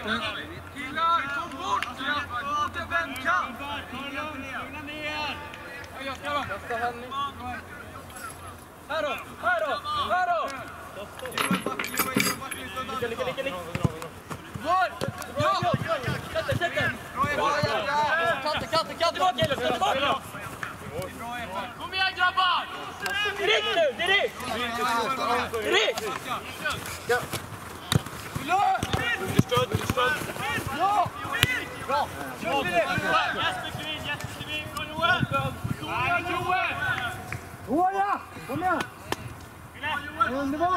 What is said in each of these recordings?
Killar, kom bort! Vem kan? Jag ska vara. Här då! Ligga. Var! Ja! Sätt! Kant tillbaka! Kom igen grabbar! Direkt! Ja! Understöd! Ja! Bra! Jättefin! Johan! Kom igen! Underbart!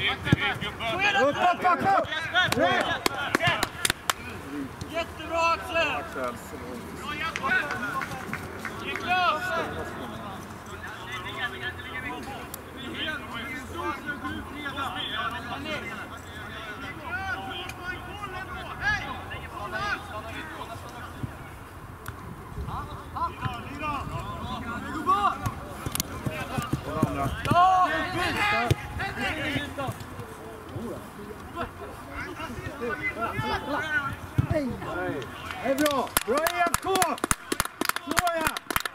Uppåt, bakåt! Jättebra Axel! Niklas! Det är bra! Bra IFK! Såja!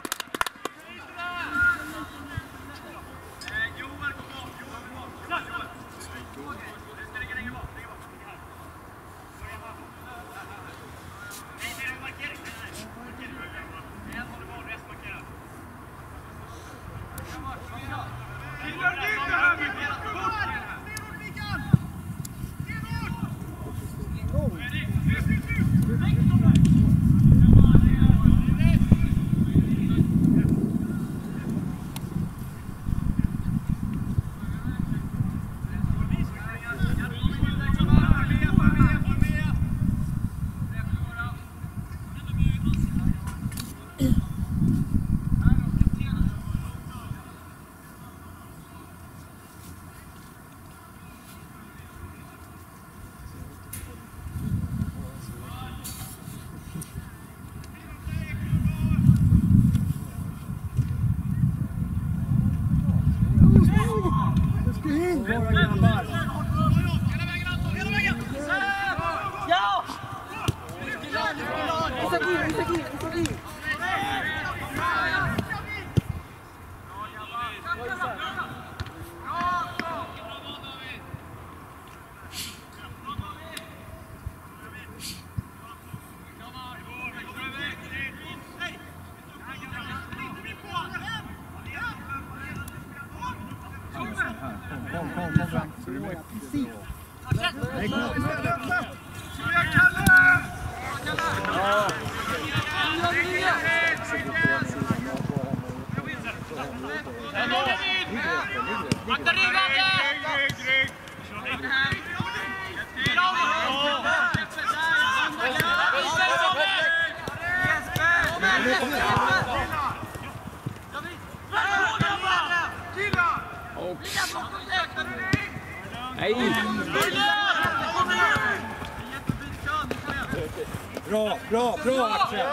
Bra Axel!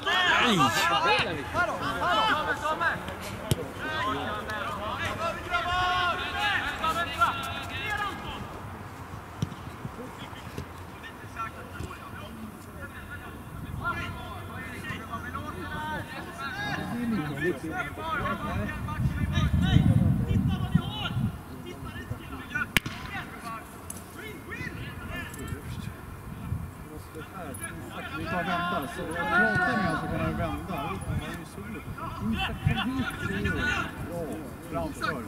Vi tar vända, så jag pratar med så kan jag vända. Framför.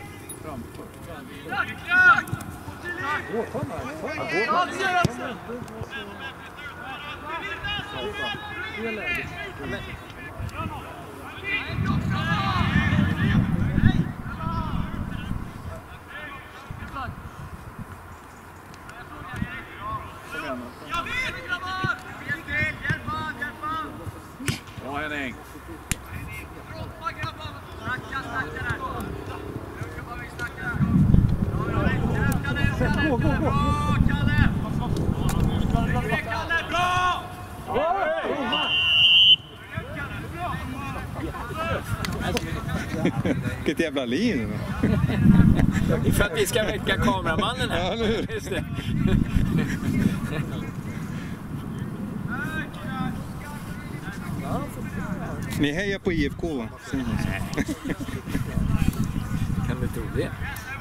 Bra Henning. Vilket jävla liv. Det är för att vi ska väcka kameramannen här. Ja, nu. Just det. Ni hejar på IFK va? Kan du tro det?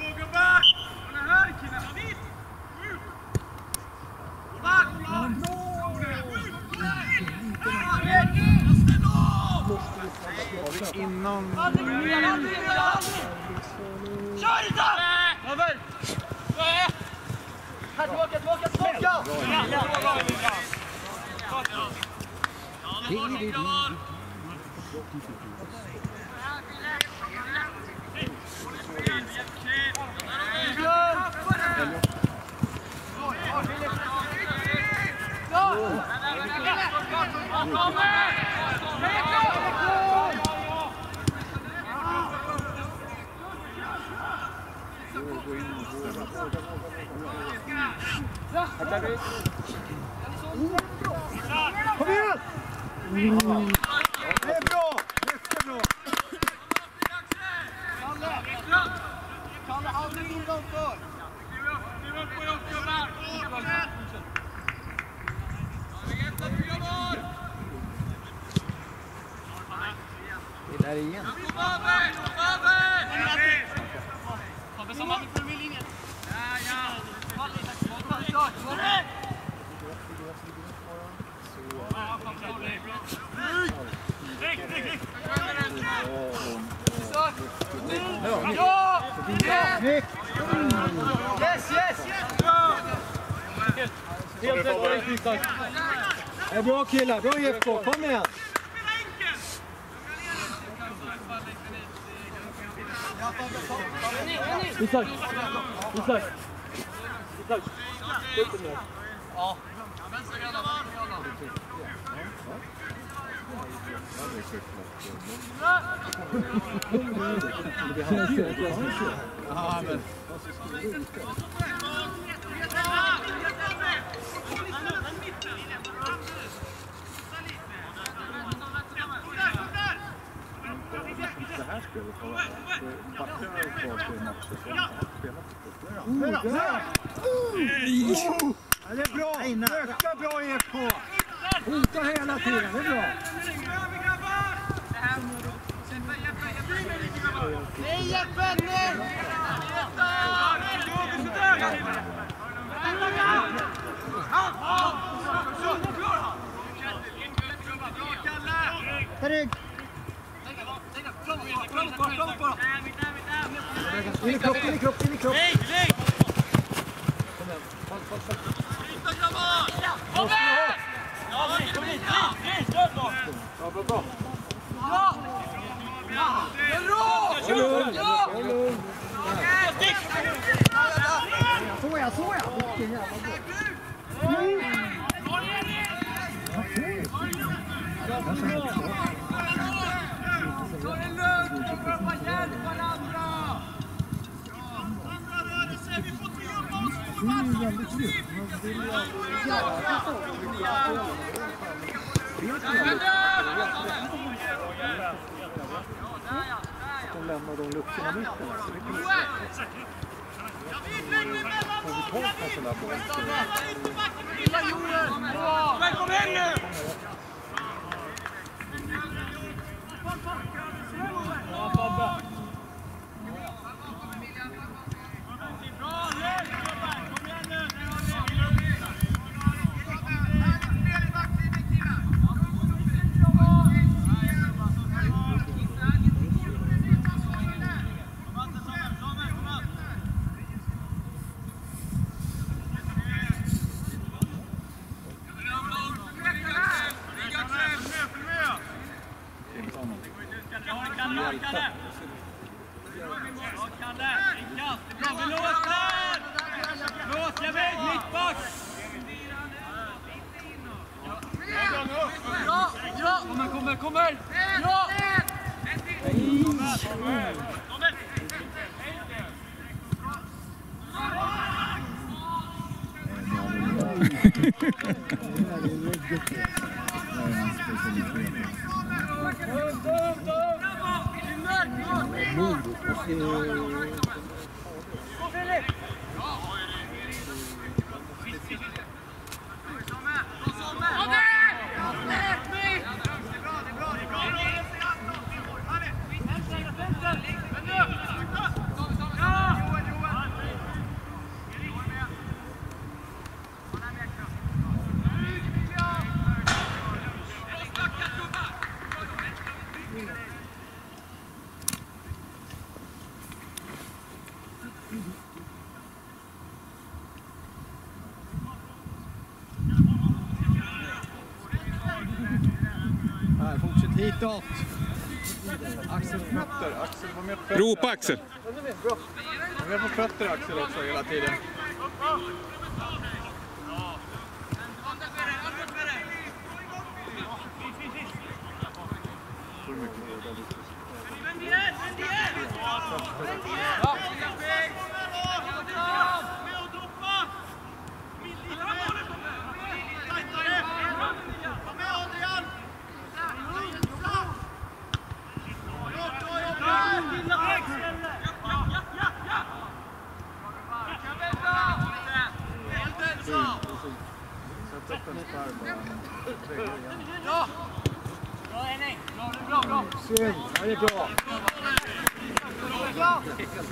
Innan... Kör inte! Över! Här, tillbaka! Kom igen! Det är bra! Jättebra! Kalle, aldrig utanför! Det där igen. Nick! Yes, yes! Helt rätt, tack. Det är bra killar, bra IFK, kom igen! Isak! Isak! Isak! Ja. Ja, men... Det här spelet har backarna kvar till matcher som spelat. Det är bra! Öka bra IFK! Hota hela tiden, det är bra! Nej, Jeppe! Nej! Erik! In i kropp! Nej, nej! Kom igen! Kom hit! Ja, bra! Ja! Såja! Vilken jävla De lämnar de luckorna mitt där. Så det kommer får vi ta en sån där boll. Kom igen nu! Kommer! Ja! Fortsätt hitåt! Axel fötter. Axel var med på fötter. Ropa Axel! Han är med på fötter Axel också hela tiden. Sätt upp en spärr bara. Ja! Bra Henning! Bra! Synd, ja, det är bra. Ja!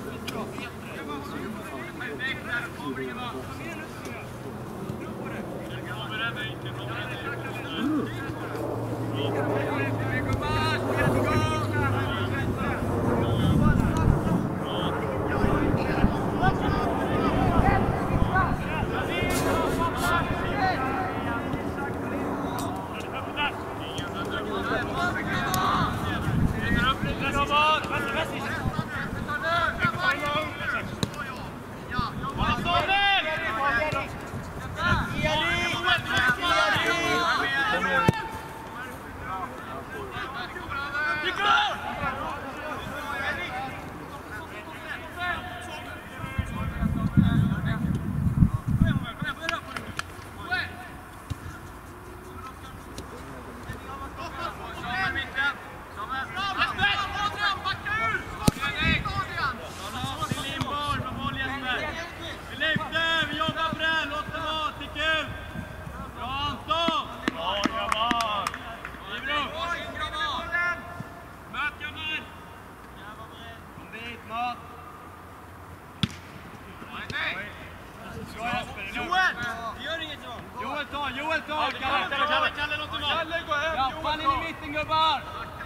Joel tar! Kalle låter vara! Kalle gå hem! Ja, fan in i mitten gubbar!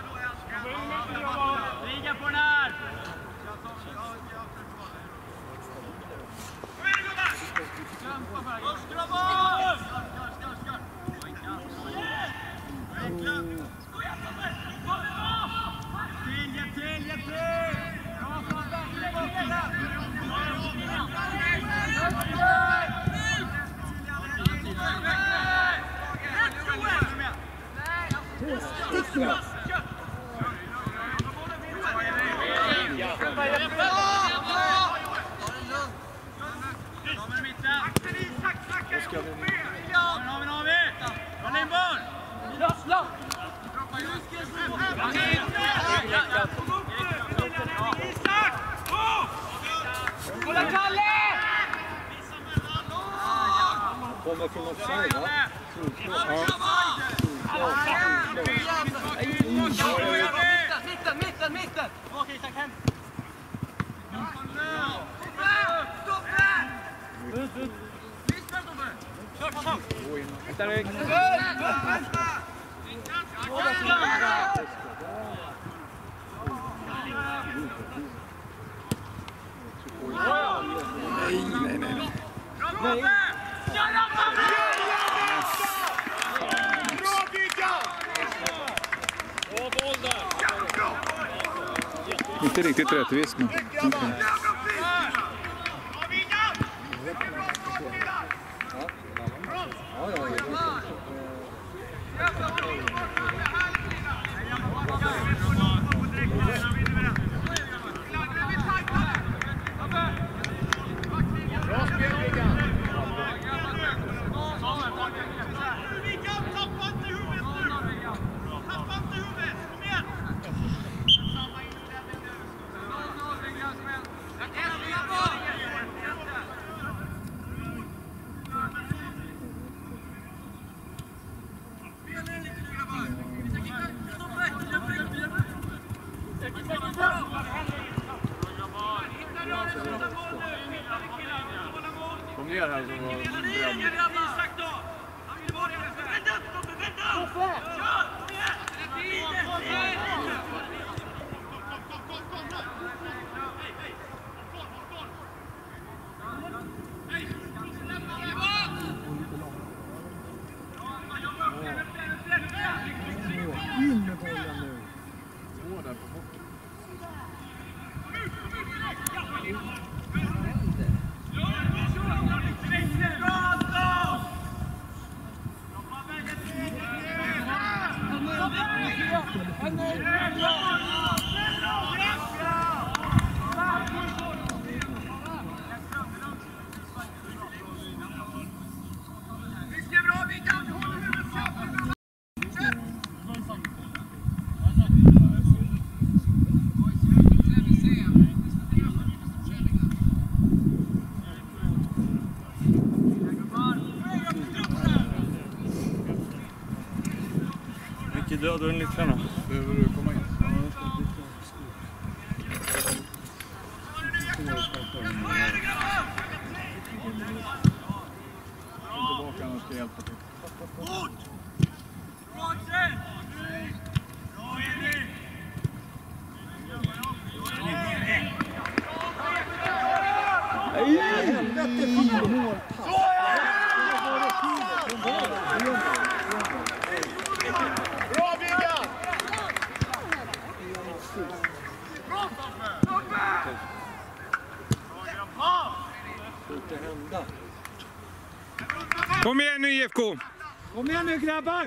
Liga på den här! Kom igen gubbar! Grabbar! Hjälp till! Kommer från offside, va? Mitten! Okej, tack hem! Vänta Rick! Nej. Inte riktigt rättvist men. Kom ner här så In med bollen nu. två där på botten. Ja, då är den lyckorna. Behöver du komma in? Tillbaka, annars ska jag hjälpa till. Kom igen nu IFK! Kom igen nu grabbar!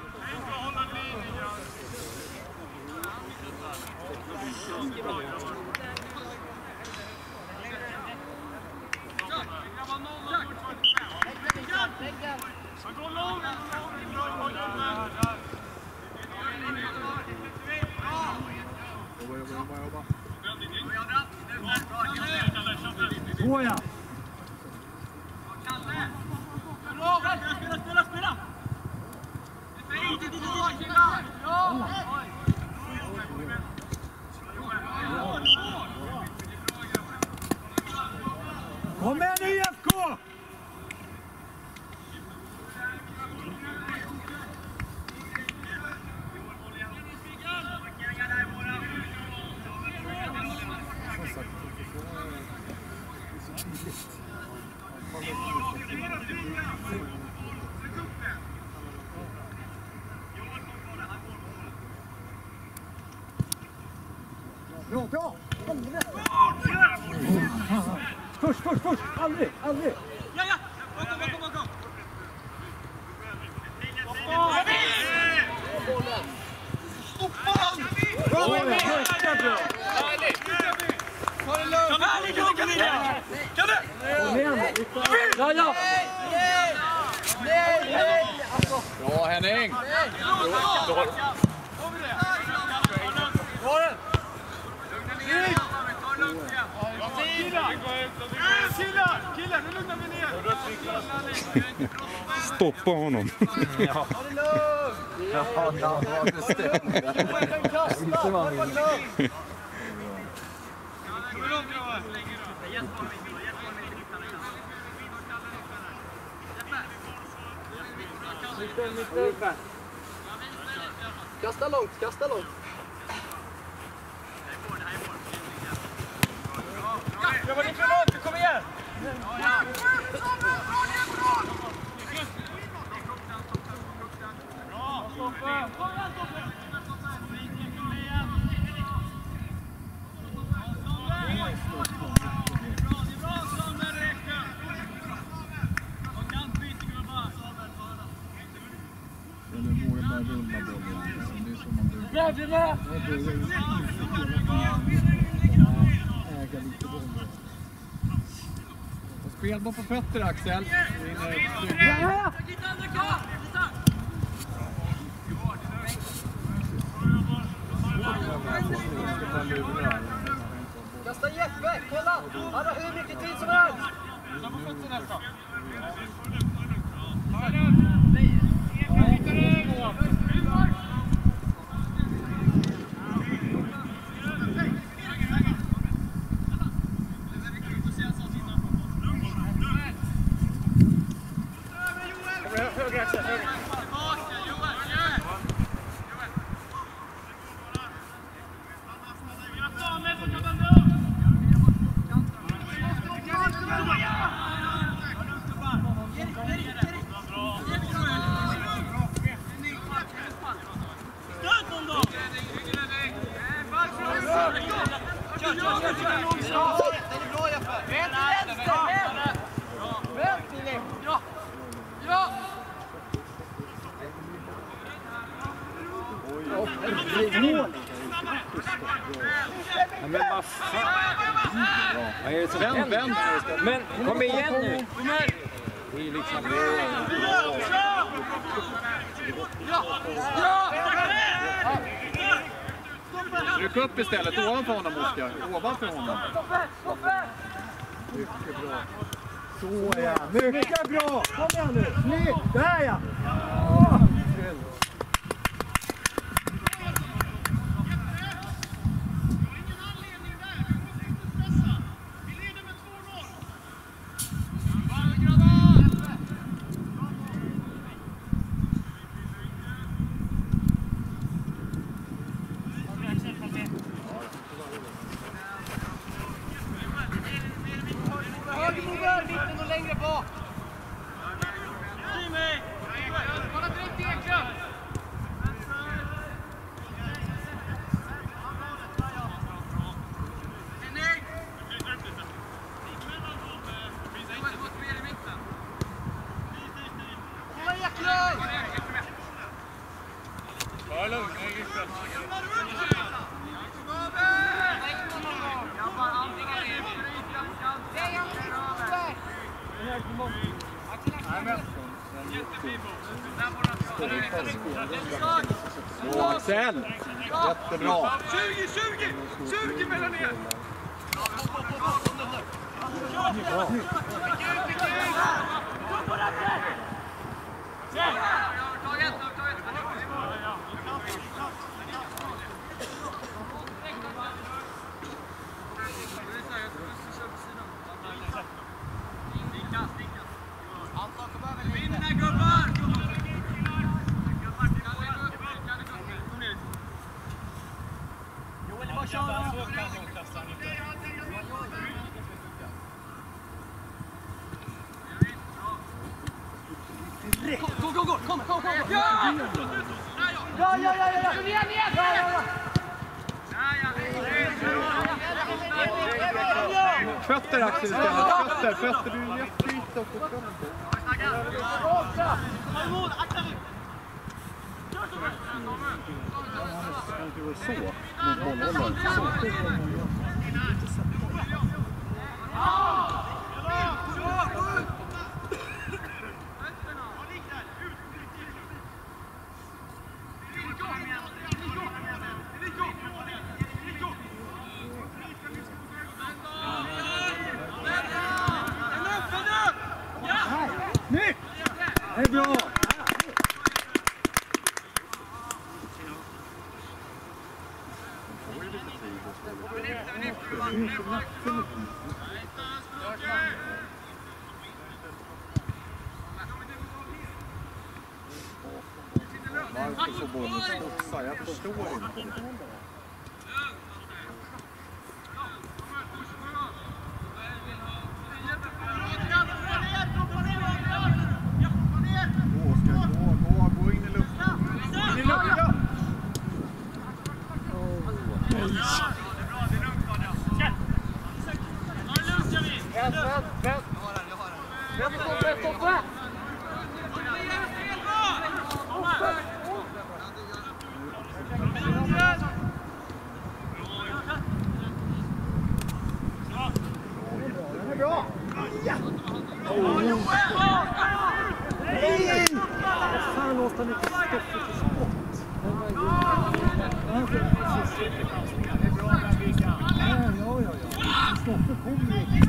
Såja! Spela! Kom igen nu IFK! Bra! Först! Aldrig! Ja! Bakom! Bra Henning! Killar, nu lugnar vi ner. Stoppa honom. Ja, det stämmer. Inte vad han vill. Kasta långt. Jag var inte för långt, kom igen! Eller vågar bara rulla bollen. Det är som man brukar. Äga lite bollen. Spelboll på fötter Axel. Kasta Jeppe, kolla! Han har hur mycket tid som helst! Höger Axel, höger. Men vad fan? Vad är det som händer? Men kom igen nu! Det är ju liksom... Tryck upp istället, ovanför honom Oskar. Ovanför honom. Mycket bra. Såja! Mycket bra! Kom igen nu! Snyggt! Där ja! Axel! Jättebra! 20 mellan er! Vinna gubbar! Joel, bara kör! Gå! Kom! Ja! Fötter Axel istället, fötter, du är jätteyta och fötter. Det var så, mot bollhållaren. Det är bra! Varför får bollen studsa? Jag förstår inte det. Gå in i luften. In i luften! Den är bra! Ja! Nej! Fan, låt han inte stoppa till skott. Det är bra där, Vika. Ja. Stoppet kommer ju.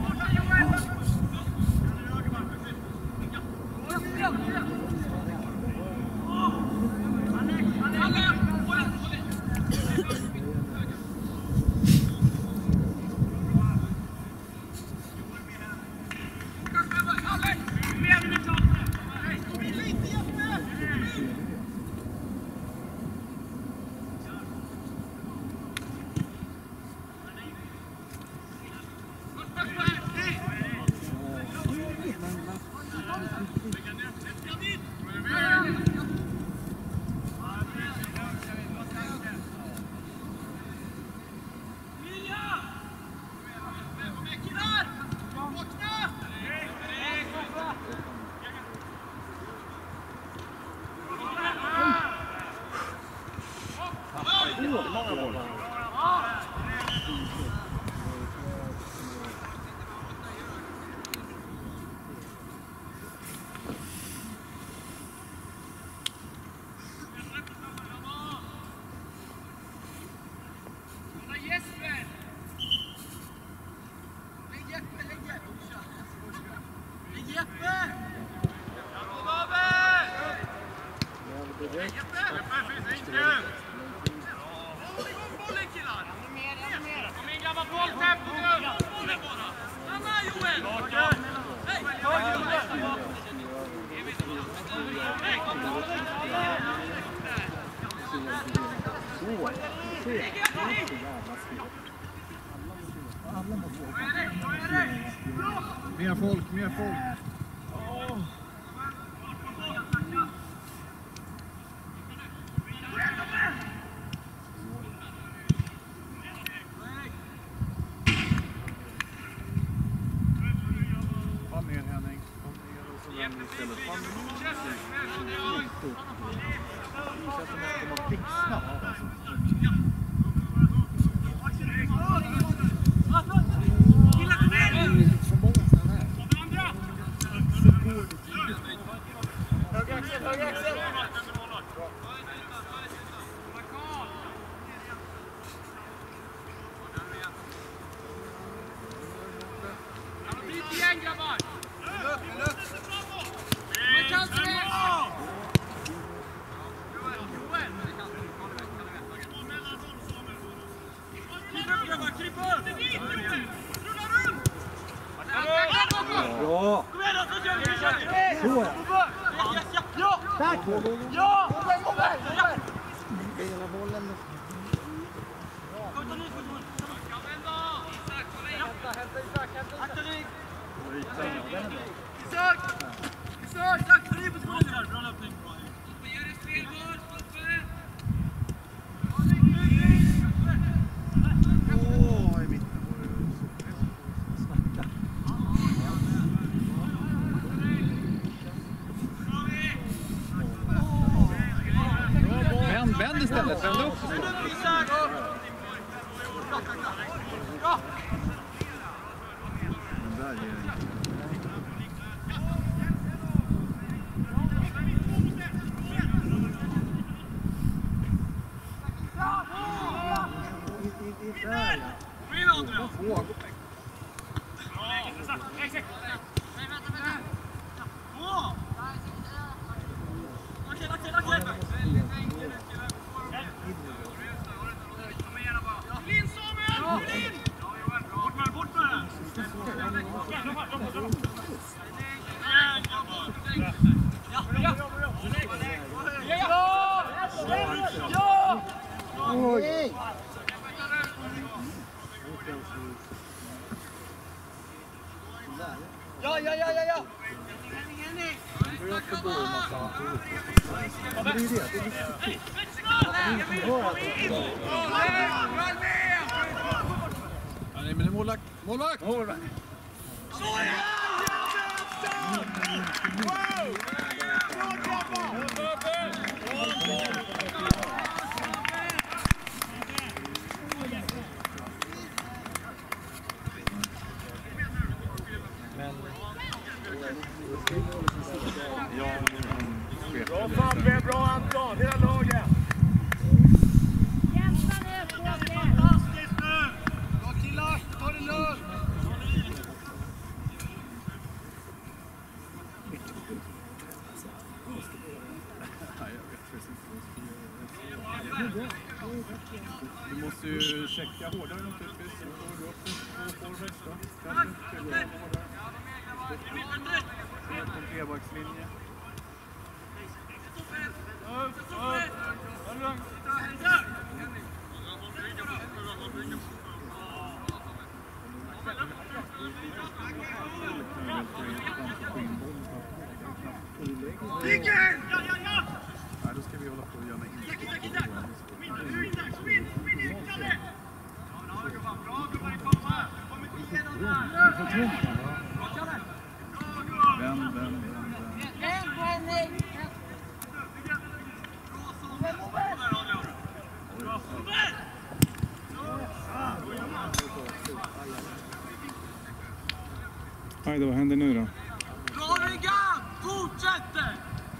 Mer folk. Kom ner Henning. Kom ner och så vänder vi istället. Kom ner. Det känns som att de har blixtsnabbt alltså. Bra! Så ja! Tack! Ja! Hela bollen. I mitten var det Snacka. Vänd istället, vänd upp. Den där ger Oj! Ja! Det är det. Det är viktigt. Nej, men det är målvakt. Målvakt! Bra Fabbe, bra Anton, hela laget! Fantastiskt nu! Bra killar, ta det lugnt! Du måste ju checka hårdare naturligtvis. Så får du upp två forwards då. Kan du checka hårdare. Helt en trebackslinje. Nej, då ska vi hålla på och göra Vänd. Aj då, vad händer nu då? Bra Riggan! Fortsätter!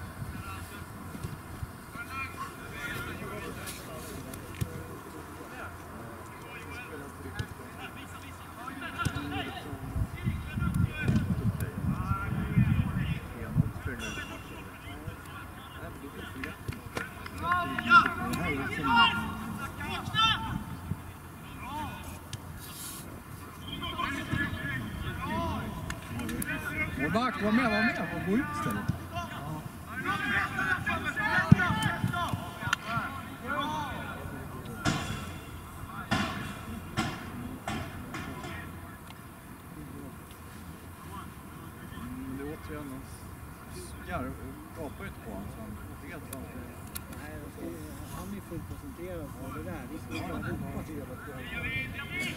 Målvakt, var med. Gå ut istället. Det är återigen gapar inte på honom. Nej, han är fullt koncentrerad på det där. Vi ska inte hoppas i det.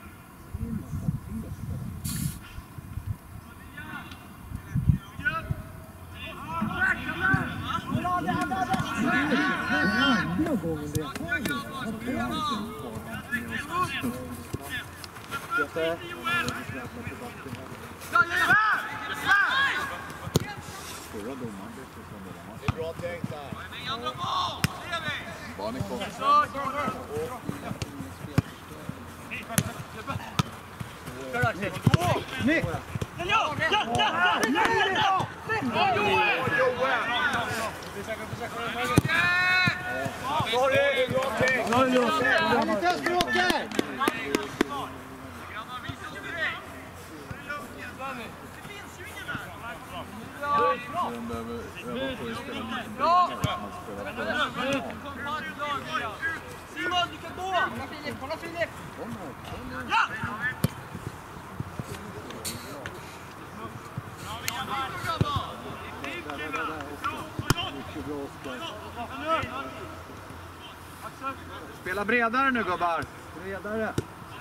Andra gången det Förra domaren blev Det är bra tänkt där. barnen kom. Nick! Sorry, bra tänkt! Ni testar åker! öva på att spela med Simon, du kan gå! Kolla Filip! Ja! Spela bredare nu gubbar! Bredare!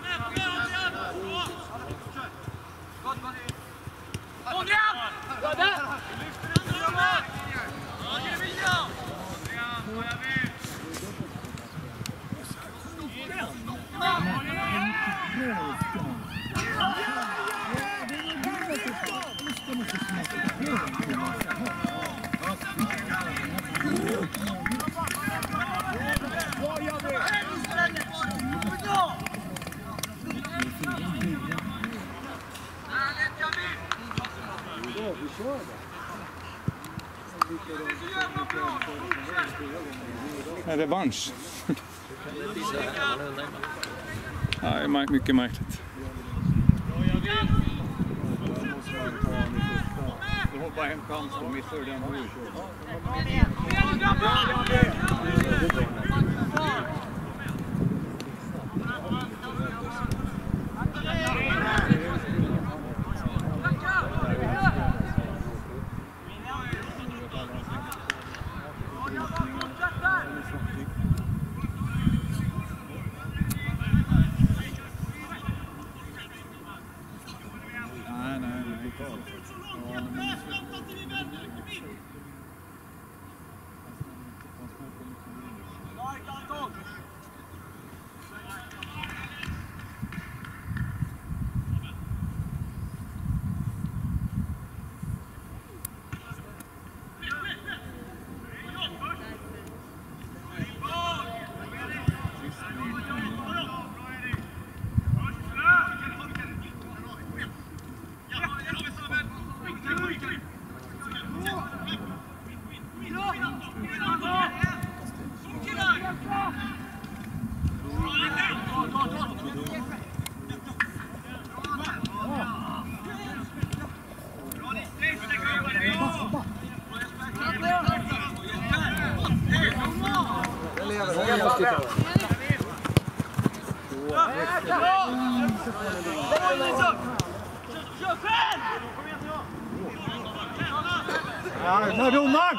En revansch. Ja, det är mycket märkligt. Du har bara en chans att missa den nu. Ja, domaren!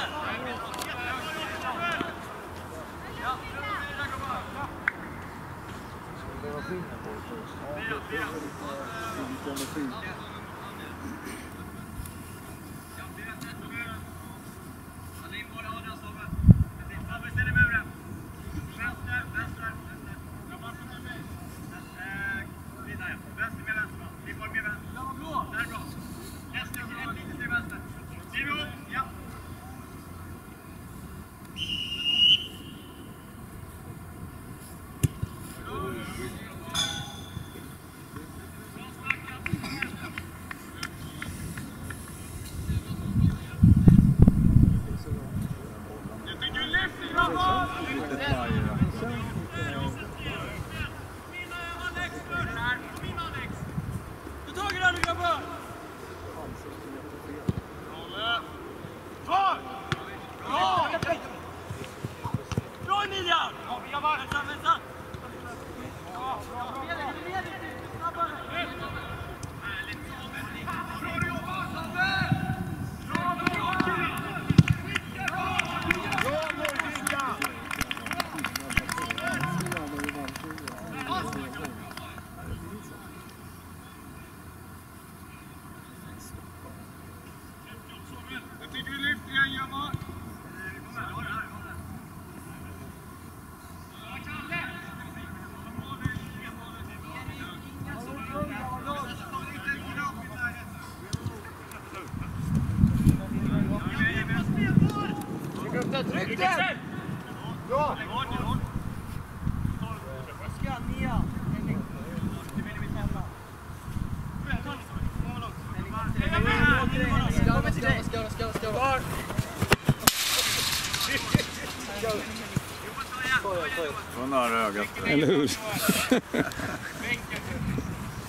Från nära ögat. Eller hur?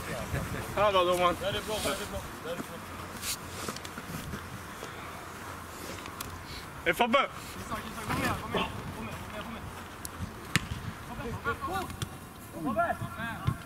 Här då, domaren. Fabbe! Kom med.